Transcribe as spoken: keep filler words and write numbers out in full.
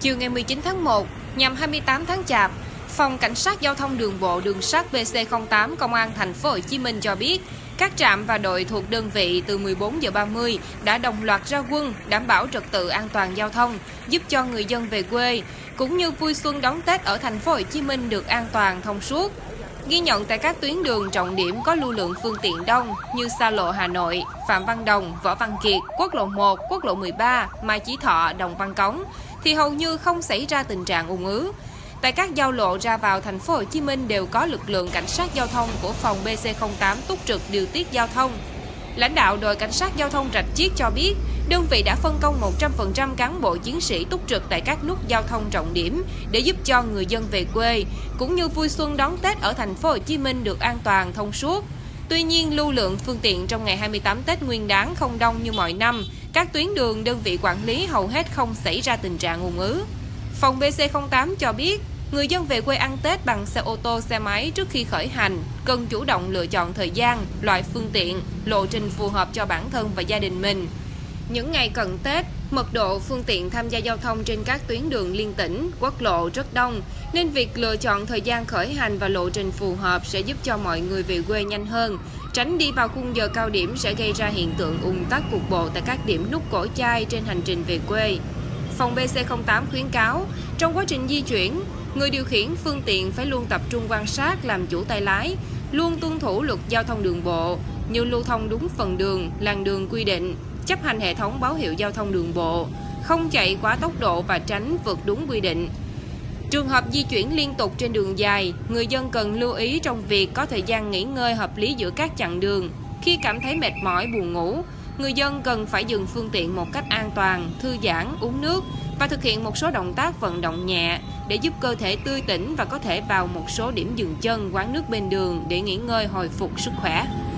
Chiều ngày mười chín tháng một, nhằm hai mươi tám tháng Chạp, Phòng Cảnh sát Giao thông Đường bộ Đường sắt B C không tám Công an Thành phố Hồ Chí Minh cho biết, các trạm và đội thuộc đơn vị từ mười bốn giờ ba mươi đã đồng loạt ra quân đảm bảo trật tự an toàn giao thông, giúp cho người dân về quê cũng như vui xuân đón Tết ở Thành phố Hồ Chí Minh được an toàn thông suốt. Ghi nhận tại các tuyến đường trọng điểm có lưu lượng phương tiện đông như xa lộ Hà Nội, Phạm Văn Đồng, Võ Văn Kiệt, quốc lộ một, quốc lộ mười ba, Mai Chí Thọ, Đồng Văn Cống thì hầu như không xảy ra tình trạng ùn ứ. Tại các giao lộ ra vào Thành phố Hồ Chí Minh đều có lực lượng cảnh sát giao thông của phòng B C không tám túc trực điều tiết giao thông. Lãnh đạo đội cảnh sát giao thông Rạch Chiếc cho biết, đơn vị đã phân công một trăm phần trăm cán bộ chiến sĩ túc trực tại các nút giao thông trọng điểm để giúp cho người dân về quê cũng như vui xuân đón Tết ở Thành phố Hồ Chí Minh được an toàn thông suốt. Tuy nhiên, lưu lượng phương tiện trong ngày hai mươi tám Tết Nguyên đán không đông như mọi năm. Các tuyến đường đơn vị quản lý hầu hết không xảy ra tình trạng ùn ứ. Phòng B C không tám cho biết, người dân về quê ăn Tết bằng xe ô tô, xe máy trước khi khởi hành cần chủ động lựa chọn thời gian, loại phương tiện, lộ trình phù hợp cho bản thân và gia đình mình. Những ngày cận Tết, mật độ phương tiện tham gia giao thông trên các tuyến đường liên tỉnh, quốc lộ rất đông, nên việc lựa chọn thời gian khởi hành và lộ trình phù hợp sẽ giúp cho mọi người về quê nhanh hơn, tránh đi vào khung giờ cao điểm sẽ gây ra hiện tượng ùn tắc cục bộ tại các điểm nút cổ chai trên hành trình về quê. Phòng B C không tám khuyến cáo, trong quá trình di chuyển, người điều khiển phương tiện phải luôn tập trung quan sát làm chủ tay lái, luôn tuân thủ luật giao thông đường bộ như lưu thông đúng phần đường, làn đường quy định, chấp hành hệ thống báo hiệu giao thông đường bộ, không chạy quá tốc độ và tránh vượt đúng quy định. Trường hợp di chuyển liên tục trên đường dài, người dân cần lưu ý trong việc có thời gian nghỉ ngơi hợp lý giữa các chặng đường. Khi cảm thấy mệt mỏi, buồn ngủ, người dân cần phải dừng phương tiện một cách an toàn, thư giãn, uống nước và thực hiện một số động tác vận động nhẹ để giúp cơ thể tươi tỉnh và có thể vào một số điểm dừng chân, quán nước bên đường để nghỉ ngơi hồi phục sức khỏe.